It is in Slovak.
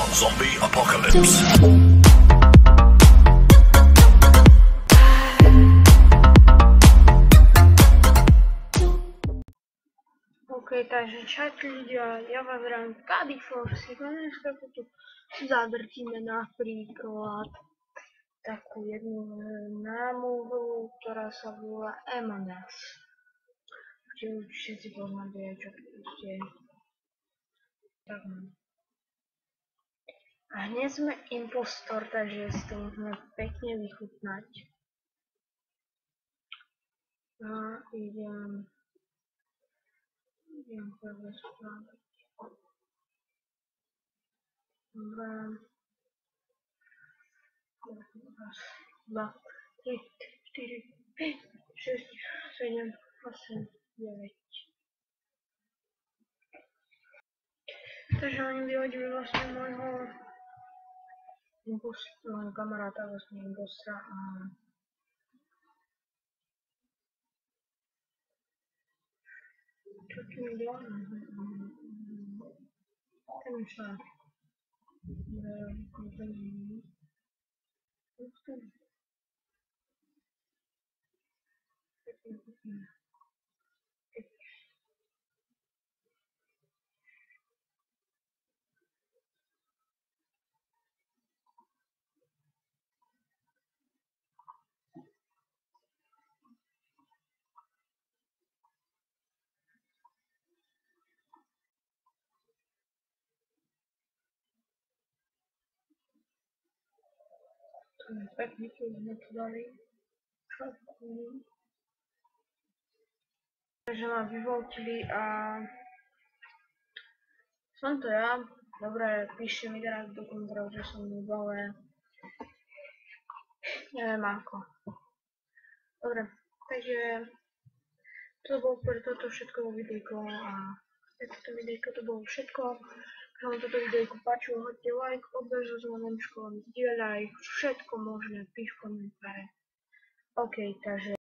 Zombie Apocalypse. OK, takže čaute ľudia, ja vás hrám Kady Force, dneska tu zadrtíme napríklad takú jednu známú hru, ktorá sa volá Among Us. Čiže už všetci poznáte, čo proste. Tak. A hneď sme impostor, takže si to môžeme pekne vychutnať. A idem prvé spraviť. Dobre. Raz, dva, 3, 4, 5, 6, 7, 8, 9. Takže oni vyhodili vlastne môjho kamaráta, vlastne impostra a čo tu mi dá? Ten sa pekne, keď sme to dali. Takže ma vyvoltili a som to ja. Dobre, píšte mi teraz do kontrol, že som nubové. Neviem ako. Dobre, takže to bolo pre toto všetko videjko a toto videjko to bolo všetko. Ak vám toto videjko páčilo, hoďte like, odber so zvonečkom, zdieľaj, všetko možné, píš v komentáre. OK, takže